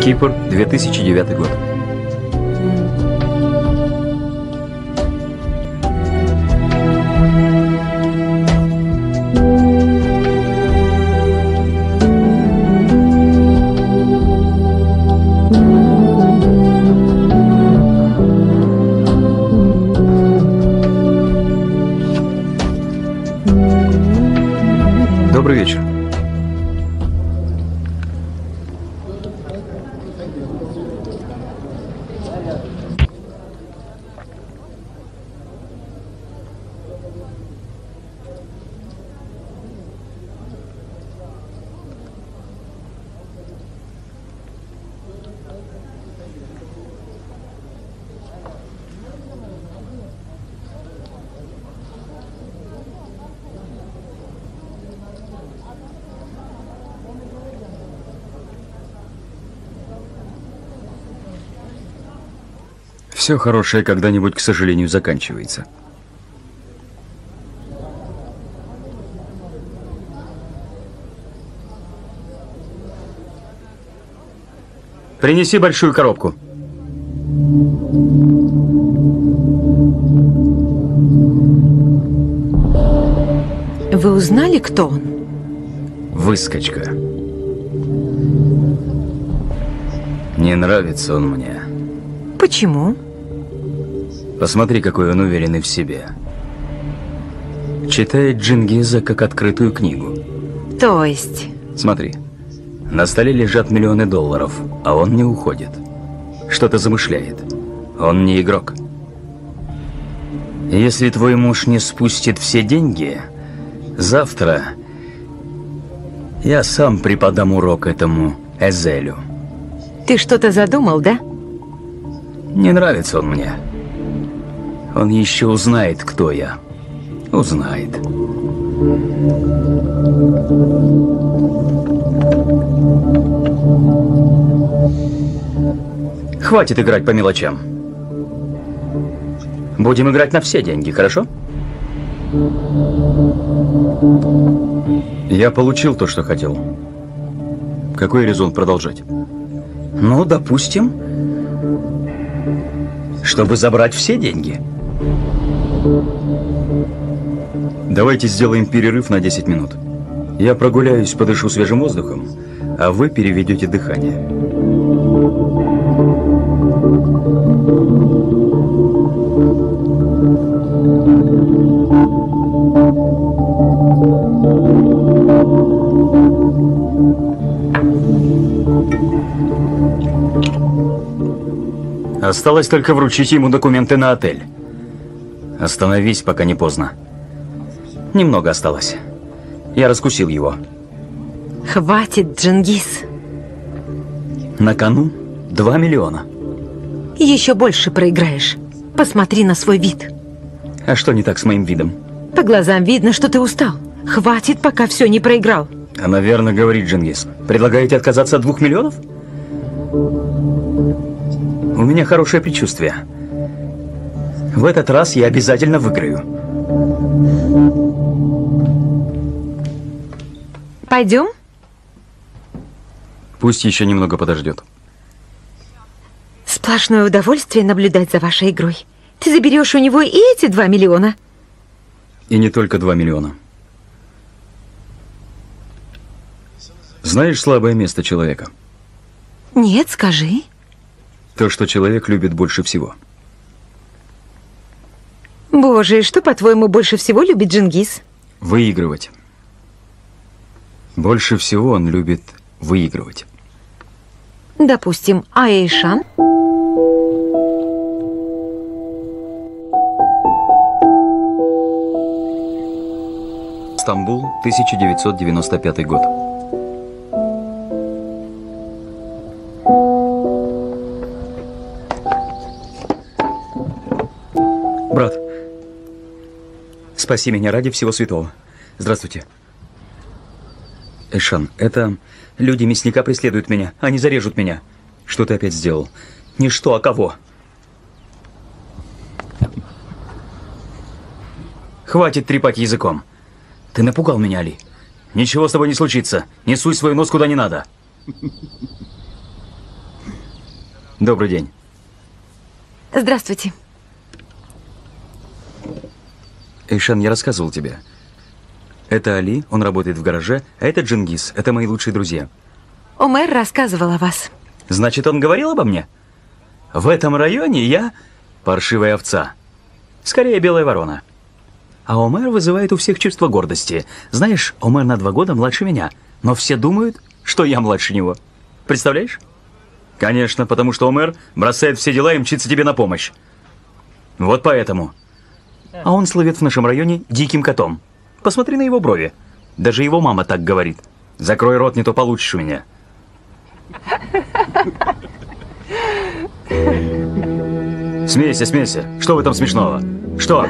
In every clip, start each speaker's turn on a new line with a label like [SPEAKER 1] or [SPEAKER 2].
[SPEAKER 1] Кипр, 2009 год. Добрый вечер. Все хорошее когда-нибудь, к сожалению, заканчивается. Принеси большую коробку.
[SPEAKER 2] Вы узнали, кто он?
[SPEAKER 1] Выскочка. Не нравится он мне.
[SPEAKER 2] Почему?
[SPEAKER 1] Посмотри, какой он уверенный в себе. Читает Джингиза как открытую книгу.
[SPEAKER 2] То есть?
[SPEAKER 1] Смотри, на столе лежат миллионы долларов, а он не уходит. Что-то замышляет. Он не игрок. Если твой муж не спустит все деньги, завтра я сам преподам урок этому Эзелю.
[SPEAKER 2] Ты что-то задумал, да?
[SPEAKER 1] Не нравится он мне. Он еще узнает, кто я. Узнает. Хватит играть по мелочам. Будем играть на все деньги, хорошо? Я получил то, что хотел. Какой резон продолжать? Ну, допустим, чтобы забрать все деньги. Давайте сделаем перерыв на 10 минут. Я прогуляюсь, подышу свежим воздухом, а вы переведете дыхание. Осталось только вручить ему документы на отель. Остановись, пока не поздно. Немного осталось. Я раскусил его.
[SPEAKER 2] Хватит, Джингиз.
[SPEAKER 1] На кону 2 миллиона.
[SPEAKER 2] Еще больше проиграешь. Посмотри на свой вид.
[SPEAKER 1] А что не так с моим видом?
[SPEAKER 2] По глазам видно, что ты устал. Хватит, пока все не проиграл.
[SPEAKER 1] Она верно говорит, Джингиз. Предлагаете отказаться от 2 миллионов? У меня хорошее предчувствие. В этот раз я обязательно выиграю.
[SPEAKER 2] Пойдем?
[SPEAKER 1] Пусть еще немного подождет.
[SPEAKER 2] Сплошное удовольствие наблюдать за вашей игрой. Ты заберешь у него и эти 2 миллиона.
[SPEAKER 1] И не только 2 миллиона. Знаешь слабое место человека?
[SPEAKER 2] Нет, скажи.
[SPEAKER 1] То, что человек любит больше всего.
[SPEAKER 2] Боже, что, по-твоему, больше всего любит Джингиз?
[SPEAKER 1] Выигрывать. Больше всего он любит выигрывать.
[SPEAKER 2] Допустим, а Эйшан?
[SPEAKER 1] Стамбул, 1995 год. Брат, спаси меня ради всего святого. Здравствуйте. Эйшан, это люди мясника преследуют меня. Они зарежут меня. Что ты опять сделал? Не что, а кого? Хватит трепать языком. Ты напугал меня, Али. Ничего с тобой не случится. Не суй свой нос куда не надо. Добрый день.
[SPEAKER 2] Здравствуйте.
[SPEAKER 1] Эйшан, я рассказывал тебе. Это Али, он работает в гараже, а это Джингис, это мои лучшие друзья.
[SPEAKER 2] Омер рассказывал о вас.
[SPEAKER 1] Значит, он говорил обо мне? В этом районе я паршивая овца. Скорее, белая ворона. А Омер вызывает у всех чувство гордости. Знаешь, Омер на 2 года младше меня, но все думают, что я младше него. Представляешь? Конечно, потому что Омер бросает все дела и мчится тебе на помощь. Вот поэтому. А он слывет в нашем районе диким котом. Посмотри на его брови. Даже его мама так говорит. Закрой рот, не то получишь у меня. Смейся, смейся. Что в этом смешного? Что?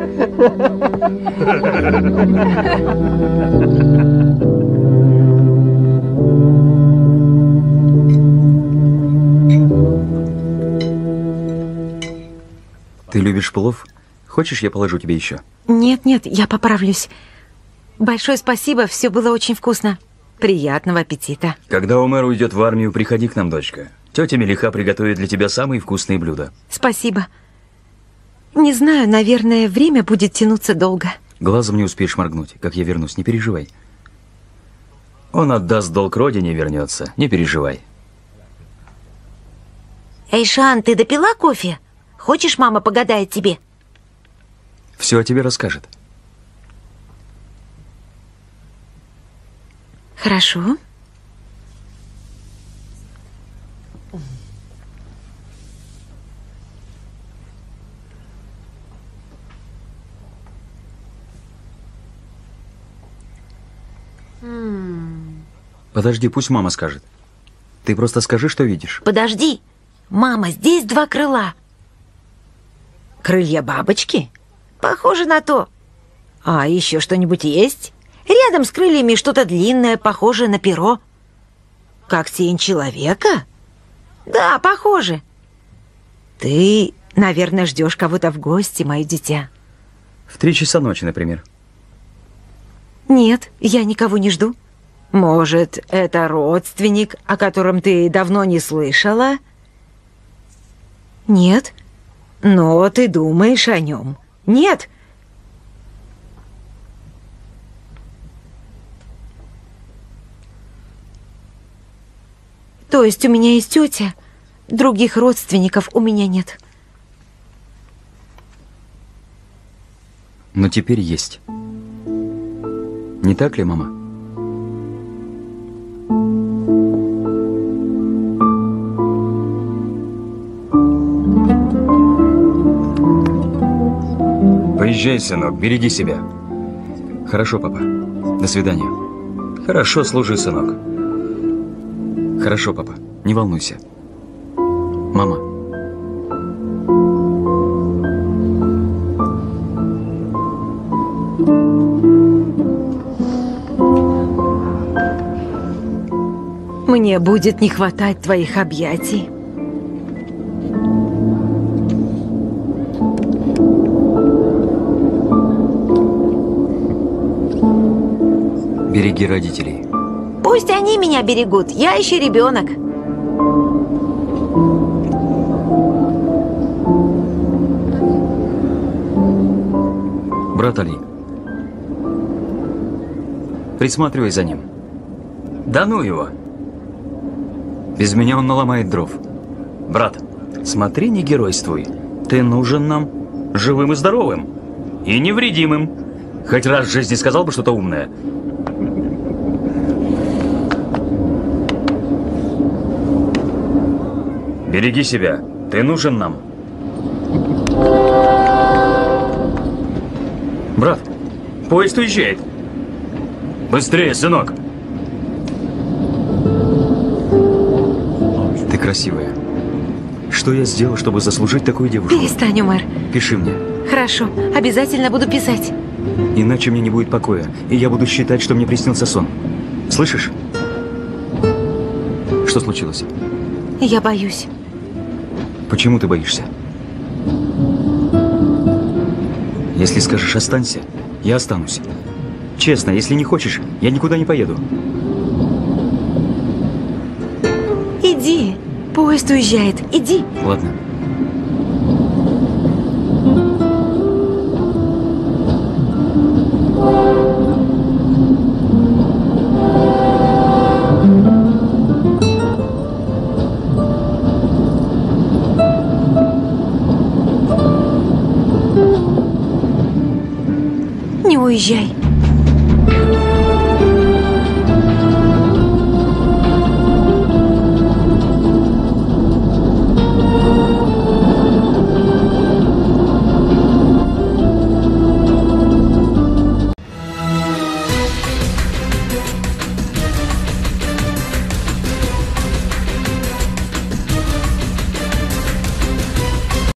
[SPEAKER 1] Ты любишь плов? Хочешь, я положу тебе еще?
[SPEAKER 2] Нет, нет, я поправлюсь. Большое спасибо, все было очень вкусно. Приятного аппетита.
[SPEAKER 1] Когда Омер уйдет в армию, приходи к нам, дочка. Тетя Мелиха приготовит для тебя самые вкусные блюда.
[SPEAKER 2] Спасибо. Не знаю, наверное, время будет тянуться долго.
[SPEAKER 1] Глазом не успеешь моргнуть, как я вернусь, не переживай. Он отдаст долг родине и вернется, не переживай.
[SPEAKER 3] Эйшан, ты допила кофе? Хочешь, мама погадает тебе?
[SPEAKER 1] Все о тебе расскажет.
[SPEAKER 2] Хорошо.
[SPEAKER 1] Подожди, пусть мама скажет. Ты просто скажи, что видишь.
[SPEAKER 3] Подожди. Мама, здесь 2 крыла.
[SPEAKER 2] Крылья бабочки?
[SPEAKER 3] Похоже на то.
[SPEAKER 2] А еще что-нибудь есть?
[SPEAKER 3] Рядом с крыльями что-то длинное, похожее на перо.
[SPEAKER 2] Как тень человека?
[SPEAKER 3] Да, похоже.
[SPEAKER 2] Ты, наверное, ждешь кого-то в гости, мое дитя.
[SPEAKER 1] В 3 часа ночи, например.
[SPEAKER 2] Нет, я никого не жду. Может, это родственник, о котором ты давно не слышала? Нет. Но ты думаешь о нем. Нет. То есть у меня есть тетя, других родственников у меня нет.
[SPEAKER 1] Но теперь есть. Не так ли, мама? Поезжай, сынок, береги себя. Хорошо, папа. До свидания. Хорошо, служи, сынок. Хорошо, папа. Не волнуйся. Мама.
[SPEAKER 2] Мне будет не хватать твоих объятий.
[SPEAKER 1] Береги родителей.
[SPEAKER 3] Пусть они меня берегут, я еще ребенок.
[SPEAKER 1] Брат Али, присматривай за ним. Да ну его. Без меня он наломает дров. Брат, смотри, не геройствуй. Ты нужен нам живым и здоровым. И невредимым. Хоть раз в жизни сказал бы что-то умное. Береги себя. Ты нужен нам. Брат, поезд уезжает. Быстрее, сынок. Ты красивая. Что я сделал, чтобы заслужить такую девушку?
[SPEAKER 2] Перестань, Омер.
[SPEAKER 1] Пиши мне.
[SPEAKER 2] Хорошо, обязательно буду писать.
[SPEAKER 1] Иначе мне не будет покоя, и я буду считать, что мне приснился сон. Слышишь? Что случилось?
[SPEAKER 2] Я боюсь.
[SPEAKER 1] Почему ты боишься? Если скажешь «останься», я останусь. Честно, если не хочешь, я никуда не поеду.
[SPEAKER 2] Иди. Поезд уезжает. Иди.
[SPEAKER 1] Ладно.
[SPEAKER 2] Не уезжай.